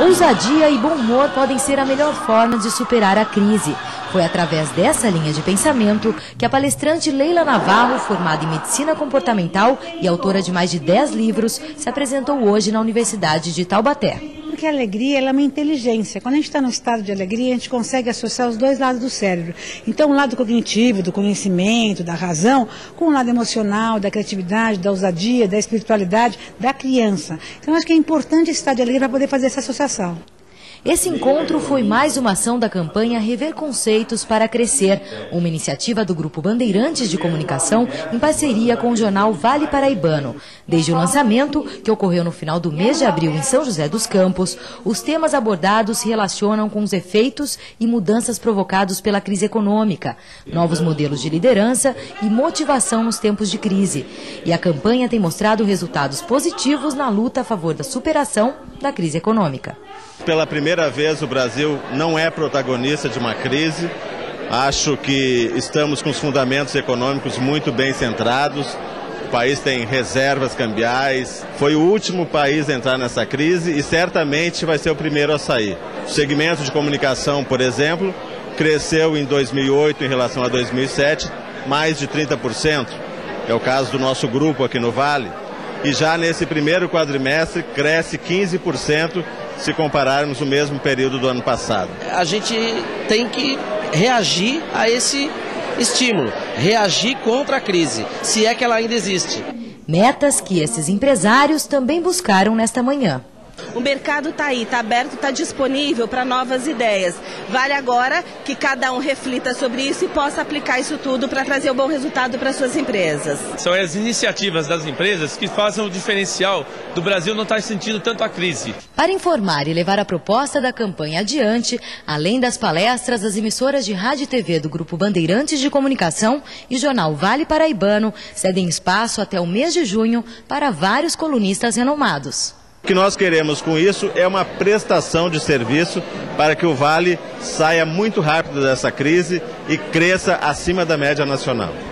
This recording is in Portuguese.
Ousadia e bom humor podem ser a melhor forma de superar a crise. Foi através dessa linha de pensamento que a palestrante Leila Navarro, formada em Medicina Comportamental e autora de mais de 10 livros, se apresentou hoje na Universidade de Taubaté. Porque a alegria ela é uma inteligência. Quando a gente está no estado de alegria, a gente consegue associar os dois lados do cérebro. Então, o lado cognitivo, do conhecimento, da razão, com o lado emocional, da criatividade, da ousadia, da espiritualidade, da criança. Então, acho que é importante esse estado de alegria para poder fazer essa associação. Esse encontro foi mais uma ação da campanha Rever Conceitos para Crescer, uma iniciativa do Grupo Bandeirantes de Comunicação em parceria com o jornal Vale Paraibano. Desde o lançamento, que ocorreu no final do mês de abril em São José dos Campos, os temas abordados se relacionam com os efeitos e mudanças provocados pela crise econômica, novos modelos de liderança e motivação nos tempos de crise. E a campanha tem mostrado resultados positivos na luta a favor da superação da crise econômica. Pela primeira vez o Brasil não é protagonista de uma crise. Acho que estamos com os fundamentos econômicos muito bem centrados. O país tem reservas cambiais. Foi o último país a entrar nessa crise e certamente vai ser o primeiro a sair. O segmento de comunicação, por exemplo, cresceu em 2008 em relação a 2007 mais de 30%. É o caso do nosso grupo aqui no Vale. E já nesse primeiro quadrimestre cresce 15% se compararmos o mesmo período do ano passado. A gente tem que reagir a esse estímulo, reagir contra a crise, se é que ela ainda existe. Metas que esses empresários também buscaram nesta manhã. O mercado está aí, está aberto, está disponível para novas ideias. Vale agora que cada um reflita sobre isso e possa aplicar isso tudo para trazer um bom resultado para suas empresas. São as iniciativas das empresas que fazem o diferencial do Brasil não estar sentindo tanto a crise. Para informar e levar a proposta da campanha adiante, além das palestras, as emissoras de rádio e TV do Grupo Bandeirantes de Comunicação e jornal Vale Paraibano cedem espaço até o mês de junho para vários colunistas renomados. O que nós queremos com isso é uma prestação de serviço para que o Vale saia muito rápido dessa crise e cresça acima da média nacional.